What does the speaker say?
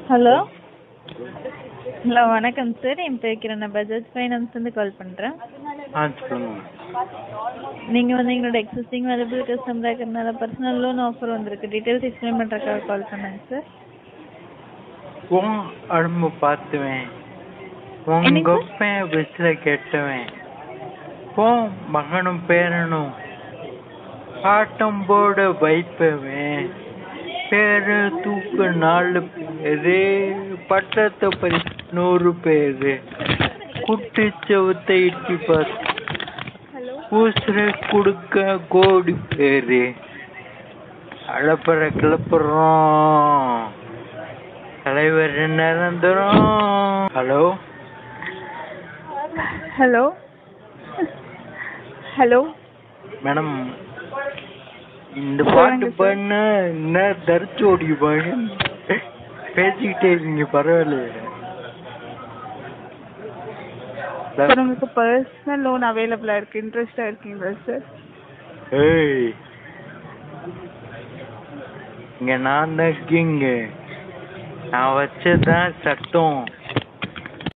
Hello hello வணக்கம் sir. என் பேர் கிரண். நான் பஜாஜ் ஃபைனான்ஸ்லேருந்து கால் பண்ணுறேன். நீங்கள் வந்து எங்களோட எக்ஸிஸ்டிங் வேல்யூபிள் கஸ்டமராக இருக்கிறதுனால பர்சனல் லோன் ஆஃபர் வந்திருக்கு. டீட்டெயில்ஸ் எக்ஸ்பிளைன் பண்ணுறதுக்காக கால் பண்ணேங்க சார். உன் அடம்பு பார்த்துவேன், உங்க அப்பன் விசில கேட்டுவேன், உன் மகனும் பேரனும் ஆட்டம் போட வைப்பவேன், பேரு தூக்கு 4 பேரு, பட்டத்தை பறி 100 பேரு, குட்டி செவத்தை இட்டி பார்த்து ஊசரை கொடுக்க கோடி பேரு, அழப்பற கிளப்புறோம் தலைவர் நிரந்தரம். ஹலோ ஹலோ ஹலோ மேடம், இந்த பாட்டு பண்ண என்ன தரிச்சு ஓடி பேசிக்கிட்டே இருக்கீங்க, பரவாயில்ல. சார் உங்களுக்கு பர்சனல் லோன் அவைலபிளா இருக்கு, இன்ட்ரெஸ்டா இருக்கீங்களா சார்? ஏய், இங்க நான் தான் கிங், நான் வச்சதான் சட்டம்.